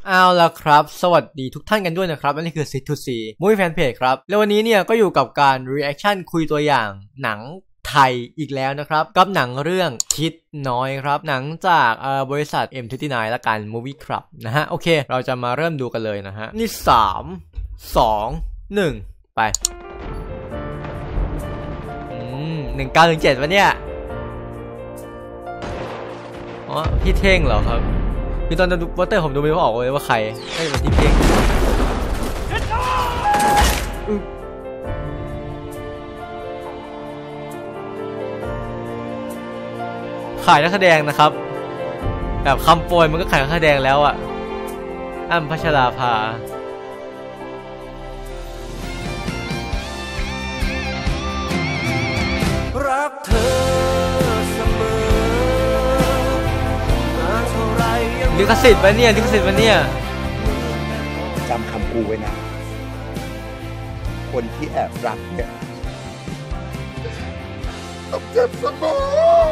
เอาละครับสวัสดีทุกท่านกันด้วยนะครับและนี่คือ Sit to See Movie Fan Page ครับแล้ววันนี้เนี่ยก็อยู่กับการ reaction คุยตัวอย่างหนังไทยอีกแล้วนะครับกับหนังเรื่องคิดน้อยครับหนังจากบริษัท M29 ละกัน Movie Club นะฮะโอเคเราจะมาเริ่มดูกันเลยนะฮะนี่3 2 1ไป1917วะเนี่ยอ๋อพี่เท่งเหรอครับคือตอนดูโปสเตอร์ผมดูไม่ออกเลยว่าใครไม่เป็นพี่เท่งขายนักแสดงนะครับแบบคำโปรยมันก็ขายนักแสดงแล้วอ่ะอ้ำพัชราภารักเธอเสมอมาเท่าไรยังลิขสิทธิ์ปะเนี่ยลิขสิทธิ์ปะเนี่ยจำคำกูไว้นะคนที่แอบรักเนี่ยต้องเจ็บเสมอ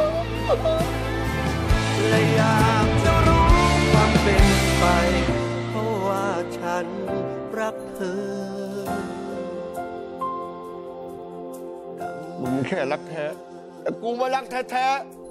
และอยากจะรู้ความเป็นไปเพราะว่าฉันรักเธอมึงแค่รักแท้แต่กูมารักแท้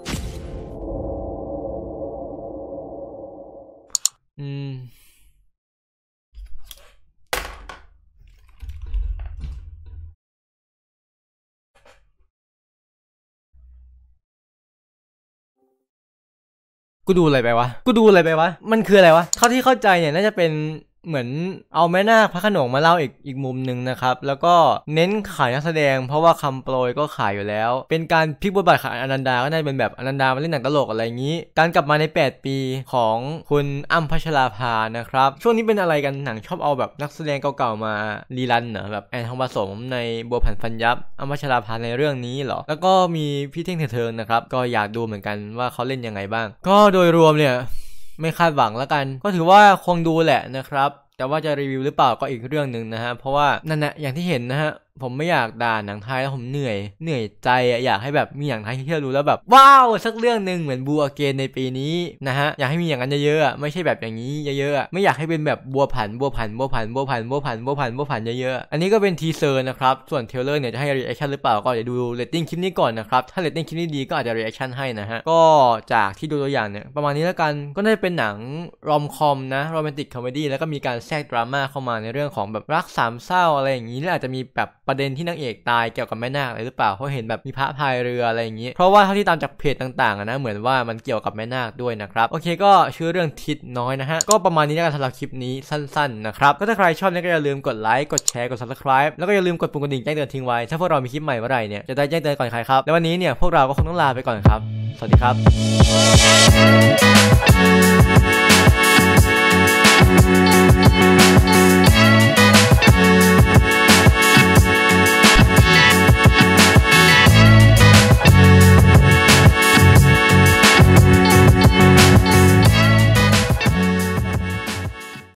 กูดูอะไรไปวะมันคืออะไรวะเท่าที่เข้าใจเนี่ยน่าจะเป็นเหมือนเอาแม่นาคพระโขนงมาเล่าอีกมุมหนึ่งนะครับแล้วก็เน้นขายนักแสดงเพราะว่าคำโปรยก็ขายอยู่แล้วเป็นการพลิกบทบาทของอนันดาก็น่าจะเป็นแบบอนันดามาเล่นหนังตลกอะไรอย่างนี้การกลับมาใน8ปีของคุณอ้ำพัชราภานะครับช่วงนี้เป็นอะไรกันหนังชอบเอาแบบนักแสดงเก่าๆมารีรันเหรอแบบแอนทองผสมในบัวผันฟันยับอ้ำพัชราภาในเรื่องนี้เหรอแล้วก็มีพี่เท่งเถิงนะครับก็อยากดูเหมือนกันว่าเขาเล่นยังไงบ้างก็โดยรวมเนี่ยไม่คาดหวังแล้วกันก็ถือว่าคงดูแหละนะครับแต่ว่าจะรีวิวหรือเปล่าก็อีกเรื่องหนึ่งนะฮะเพราะว่านั่นแหละอย่างที่เห็นนะฮะผมไม่อยากด่าหนังไทยแล้วผมเหนื่อยใจอยากให้แบบมีอย่างไทยที่เรารู้แล้วแบบว้าวสักเรื่องนึงเหมือนบัวเกนในปีนี้นะฮะอยากให้มีอย่างนั้นเยอะๆไม่ใช่แบบอย่างนี้เยอะๆไม่อยากให้เป็นแบบบัวผันเยอะๆอันนี้ก็เป็นทีเซอร์นะครับส่วนเทรลเลอร์เนี่ยจะให้รีแอคชั่นหรือเปล่าก็เดี๋ยวดูเรตติ้งคลิปนี้ก่อนนะครับถ้าเรตติ้งคลิปนี้ดีก็อาจจะรีแอคชั่นให้นะฮะก็จากที่ดูตัวอย่างเนี่ยประมาณนี้แล้วกันก็น่าจะเป็นหนังรอมคอมนะโรแมนติกคอมเมดี้แล้วก็มีการแทรกดราม่าเข้ามาในเรื่องของแบบรักสามเศร้าอะไรอย่างนี้และอาจจะมีแบบประเด็นที่นางเอกตายเกี่ยวกับแม่นาคอะไรหรือเปล่าเพราะเห็นแบบมีพระพายเรืออะไรอย่างนี้เพราะว่าเท่าที่ตามจากเพจต่างๆนะเหมือนว่ามันเกี่ยวกับแม่นาคด้วยนะครับโอเคก็ชื่อเรื่องทิศน้อยนะฮะก็ประมาณนี้แล้วกันสำหรับคลิปนี้สั้นๆนะครับก็ถ้าใครชอบเนี่ยก็อย่าลืมกดไลค์กดแชร์กด Subscribe แล้วก็อย่าลืมกดปุ่มกระดิ่งแจ้งเตือนทิ้งไว้ถ้าพวกเรามีคลิปใหม่เมื่อไหร่เนี่ยจะได้แจ้งเตือนก่อนใครครับแล้ววันนี้เนี่ยพวกเราก็คงต้องลาไปก่อนครับสวัสดีครับ